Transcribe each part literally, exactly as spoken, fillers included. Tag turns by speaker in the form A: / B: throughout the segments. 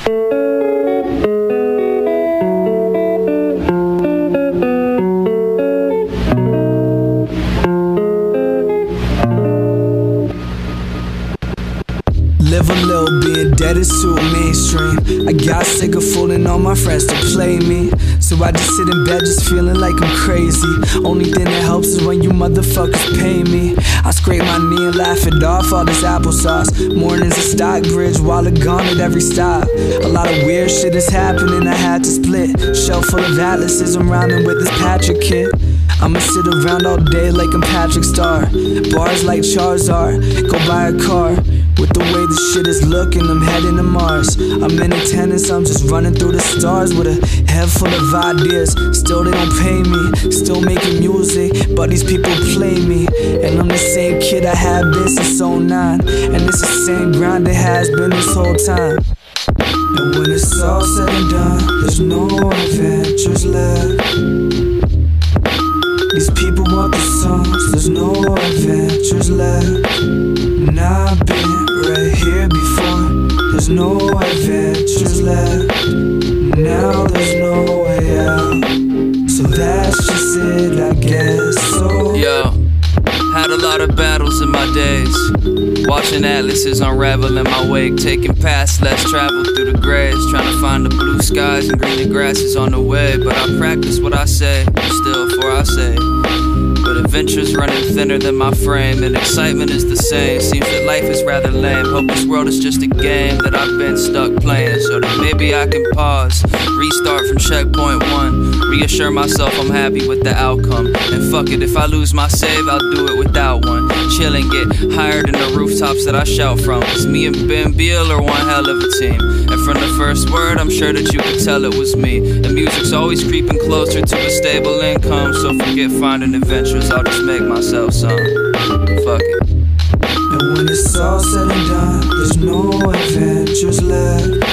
A: Live a little, being dead is too mainstream. I got sick of fooling all my friends to play me, so I just sit in bed just feeling like I'm crazy. Only thing that helps is when you motherfuckers pay me. I scrape my knee and laugh it off all this applesauce. Mornings at Stockbridge, wallet gone at every stop. A lot of weird shit is happening, I had to split. Shelf full of atlases, I'm rhyming with this Patrick kid. I'ma sit around all day like I'm Patrick Star. Bars like Charizard, go buy a car. With the way the shit is looking, I'm heading to Mars. I'm in attendance, I'm just running through the stars with a head full of ideas. Still they don't pay me, still making music, but these people play me. And I'm the same kid I have been since oh nine, and it's the same grind it has been this whole time. And when it's all said and done, there's no adventures left. These people want the songs, there's no adventures left. And I've been right here before, there's no adventures left. Now there's no way out, so that's just it, I guess. So
B: yo, had a lot of battles in my days, watching atlases unravel in my wake, taking paths less traveled through the grays, trying to find the blue skies and greener grasses on the way. But I practice what I say, still for I say. But adventure's running thinner than my frame, and excitement is the same. Seems that life is rather lame. Hope this world is just a game that I've been stuck playing, so that maybe I can pause, restart from checkpoint one, reassure myself I'm happy with the outcome. And fuck it, if I lose my save, I'll do it without one. Chill and get higher than the rooftops that I shout from. Cause me and Ben Beal are one hell of a team, and from the first word, I'm sure that you could tell it was me. The music's always creeping closer to a stable income, so forget finding adventures, I'll just make myself some. Fuck it.
A: And when it's all said and done, there's no adventures left.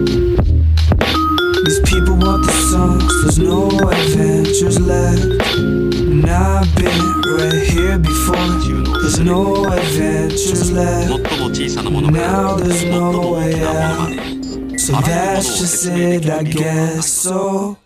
A: These people want the songs, there's no adventures left. And I've been right here before, there's no adventures left. Now there's no way out, so that's just it, I guess. So